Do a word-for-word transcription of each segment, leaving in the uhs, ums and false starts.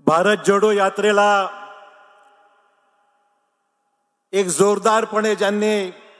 भारत जोडो यात्रेला एक जोरदारपणे ज्यांनी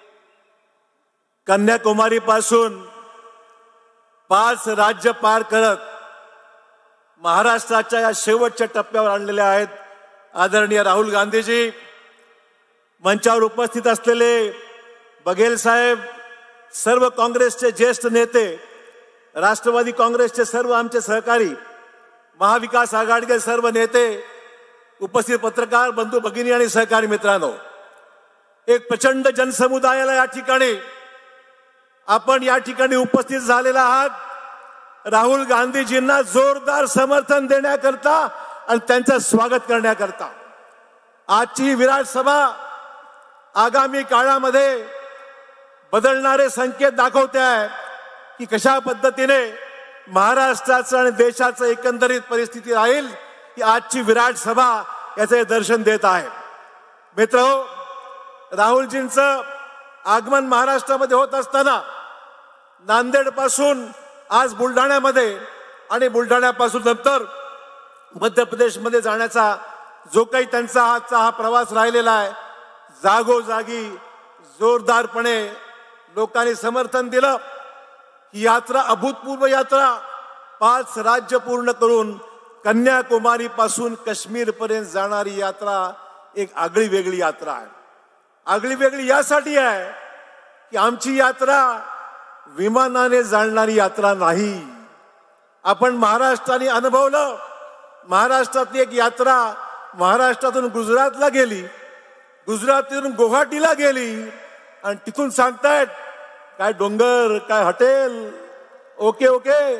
कन्याकुमारी पासून पाच राज्य पार करत महाराष्ट्राच्या या शेवटच्या टप्प्यावर आणलेले आहेत आदरणीय राहुल गांधीजी, मंचावर उपस्थित असलेले बघेल साहेब, सर्व काँग्रेसचे ज्येष्ठ नेते, राष्ट्रवादी काँग्रेसचे सर्व आमचे सहकारी, महाविकास आघाडीचे सर्व नेते, उपस्थित पत्रकार बंधू भगिनी आणि सहकारी मित्रांनो, एक प्रचंड जनसमुदायाला या ठिकाणी आपण या ठिकाणी उपस्थित झालेला आहात राहुल गांधीजींना जोरदार समर्थन देण्याकरता आणि त्यांचं स्वागत करण्याकरता। आजची विराट सभा आगामी काळामध्ये बदलणारे संकेत दाखवते आहे की कशा पद्धतीने महाराष्ट्राचं आणि देशाचं एकंदरीत परिस्थिती राहील की आजची विराट सभा याचे दर्शन देत आहे। मित्रहो, राहुलजींचं आगमन महाराष्ट्रामध्ये होत असताना नांदेड पासून आज बुलढाण्यामध्ये आणि बुलढाण्यापासून नंतर मध्य प्रदेशमध्ये जाण्याचा जो काही त्यांचा आजचा हा प्रवास राहिलेला आहे, जागोजागी जोरदारपणे लोकांनी समर्थन दिलं। ही यात्रा अभूतपूर्व यात्रा पाच राज्य पूर्ण करून कन्याकुमारी पासून काश्मीर पर्यंत जाणारी यात्रा एक आगळी वेगळी यात्रा आहे। आगळी वेगळी यासाठी आहे की आमची यात्रा विमानाने जाणारी यात्रा नाही। आपण महाराष्ट्राने अनुभवलं, महाराष्ट्रातली एक यात्रा महाराष्ट्रातून गुजरातला गेली, गुजरातून गुवाहाटीला गेली आणि तिथून सांगतायत काय डोंगर, काय हॉटेल, ओके ओके।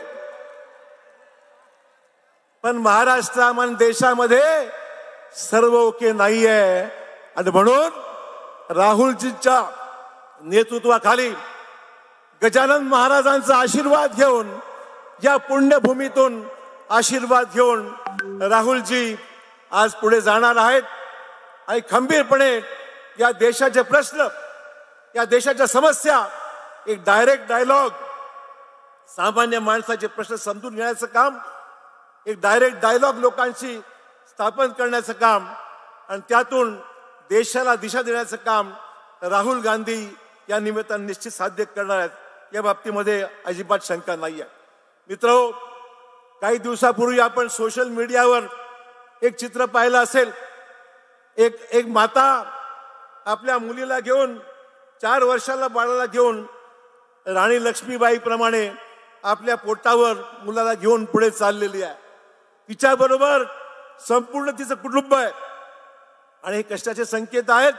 पण महाराष्ट्रामध्ये देशामध्ये सर्व ओके नाही आहे आणि म्हणून राहुलजींच्या नेतृत्वाखाली गजानन महाराजांचा आशीर्वाद घेऊन, या पुण्यभूमीतून आशीर्वाद घेऊन राहुलजी आज पुढे जाणार आहेत आणि खंबीरपणे या देशाचे प्रश्न, या देशाच्या समस्या, एक डायरेक्ट डायलॉग, सामान्य माणसाचे प्रश्न समजून घेण्याचं काम, एक डायरेक्ट डायलॉग लोकांशी स्थापन करण्याचं काम आणि त्यातून देशाला दिशा देण्याचं काम राहुल गांधी या निमित्ताने निश्चित साध्य करणार आहेत, या बाबतीमध्ये अजिबात शंका नाही आहे। मित्रहो, काही दिवसापूर्वी आपण सोशल मीडियावर एक चित्र पाहिलं असेल। एक एक माता आपल्या मुलीला घेऊन, चार वर्षाला बाळाला घेऊन राणी लक्ष्मीबाई प्रमाणे आपल्या पोटावर मुलाला घेऊन पुढे चाललेली आहे। तिच्या बरोबर संपूर्ण तिचं कुटुंब आहे आणि हे कष्टाचे संकेत आहेत।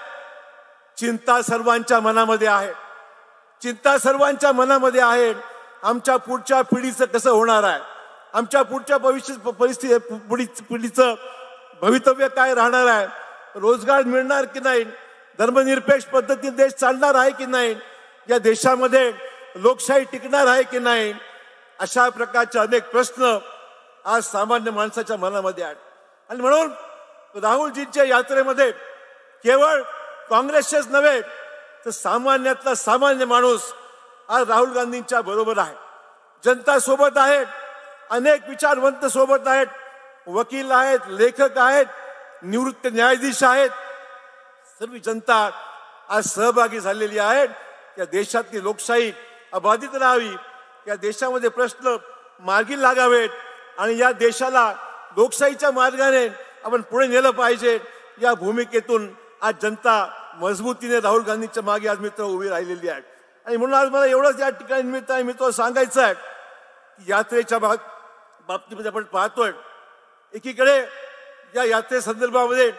चिंता सर्वांच्या मनामध्ये आहे, चिंता सर्वांच्या मनामध्ये आहे। आमच्या पुढच्या पिढीचं कसं होणार आहे, आमच्या पुढच्या भविष्य परिस्थिती पिढीचं भवितव्य काय राहणार आहे, रोजगार मिळणार की नाही, धर्मनिरपेक्ष पद्धतीने देश चालणार आहे की नाही, या देशामध्ये लोकशाही टिकणार आहे की नाही, अशा प्रकारचे अनेक प्रश्न आज सामान्य माणसाच्या मनामध्ये आहेत। आणि म्हणून राहुलजींच्या यात्रेमध्ये केवळ काँग्रेसचेच नव्हे तर सामान्यातला सामान्य माणूस आज राहुल गांधींच्या बरोबर आहे, जनता सोबत आहे, अनेक विचारवंत सोबत आहेत, वकील आहेत, लेखक आहेत, निवृत्त न्यायाधीश आहेत, सर्व जनता आज सहभागी झालेली आहे। या देशातली लोकशाही अबाधित राहावी, या देशामध्ये प्रश्न मार्गी लागावेत आणि या देशाला लोकशाहीच्या मार्गाने आपण पुढे नेलं पाहिजे, या भूमिकेतून आज जनता मजबूतीने राहुल गांधींच्या मागे आज मित्र उभी राहिलेली आहे। आणि म्हणून आज मला एवढंच या ठिकाणी निमित्त आहे मित्र सांगायचं आहे की यात्रेच्या बाबतीमध्ये आपण पाहतोय, एकीकडे या यात्रे संदर्भामध्ये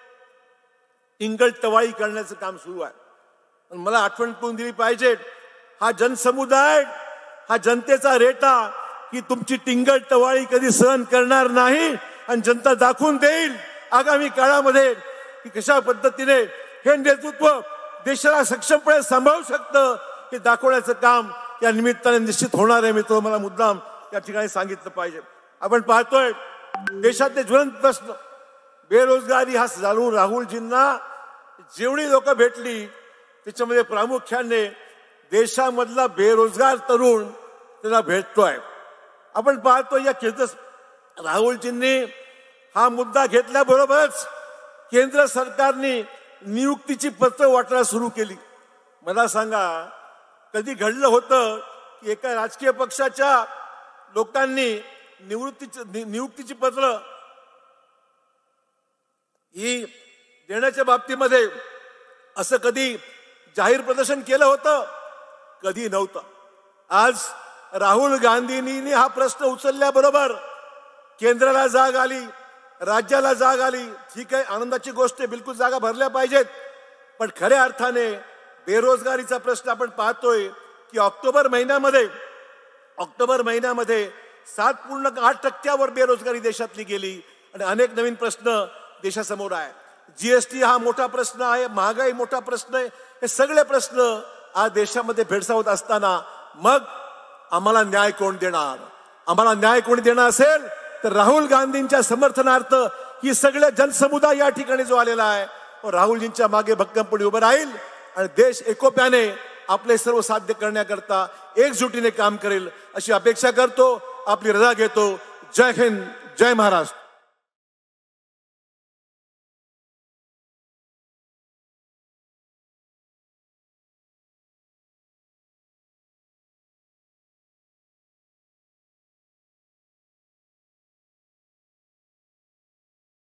टिंगल टवाळी करण्याचं काम सुरू आहे। पण मला आठवण करून दिली पाहिजे, हा जनसमुदाय, हा जनतेचा रेटा की तुमची टिंगल टवाळी कधी सहन करणार नाही आणि जनता दाखवून देईल आगामी काळामध्ये की कशा पद्धतीने हे नेतृत्व देशाला सक्षमपणे सांभाळू शकतं, हे दाखवण्याचं काम या निमित्ताने निश्चित होणार आहे। मित्र, मला मुद्दाम या ठिकाणी सांगितलं पाहिजे। आपण पाहतोय देशातले ज्वलंत प्रश्न, बेरोजगारी हा चालू राहुलजींना जेवढी लोक भेटली त्याच्यामध्ये प्रामुख्याने देशामधला बेरोजगार तरुण त्यांना भेटतोय। आपण पाहतो या कीर्तस राहुलजींनी हा मुद्दा घेतल्याबरोबरच केंद्र सरकारने नियुक्तीची पत्र वाटायला सुरू केली. मला सांगा, कधी घडलं होतं की एका राजकीय पक्षाच्या लोकांनी निवृत्तीची नियुक्तीची पत्र ही देण्याच्या बाबतीमध्ये असं कधी जाहीर प्रदर्शन केलं होतं? कधी नव्हतं. आज राहुल गांधींनी हा प्रश्न उचलल्याबरोबर केंद्राला जाग आली, राज्याला जाग आली. ठीक आहे, आनंदाची गोष्ट आहे, बिलकुल जागा भरल्या पाहिजेत. पण खऱ्या अर्थाने बेरोजगारीचा प्रश्न आपण पाहतोय की ऑक्टोबर महिन्यामध्ये ऑक्टोबर महिन्यामध्ये सात पूर्ण आठ टक्क्यावर बेरोजगारी देशातली गेली आणि अनेक नवीन प्रश्न देशासमोर आहे. जीएसटी हा मोठा प्रश्न आहे, महागाई मोठा प्रश्न आहे. हे सगळे प्रश्न आज देशामध्ये भेडसावत असताना मग आम्हाला न्याय कोण देणार? आम्हाला न्याय कोणी देणार असेल तर राहुल गांधींच्या समर्थनार्थ ही सगळे जनसमुदाय या ठिकाणी जो आलेला आहे राहुलजींच्या मागे भक्कमपणे उभं राहील आणि देश एकोप्याने आपले सर्व साध्य करण्याकरता एकजुटीने काम करेल अशी अपेक्षा करतो. आपली रजा घेतो. जय हिंद, जय महाराष्ट्र.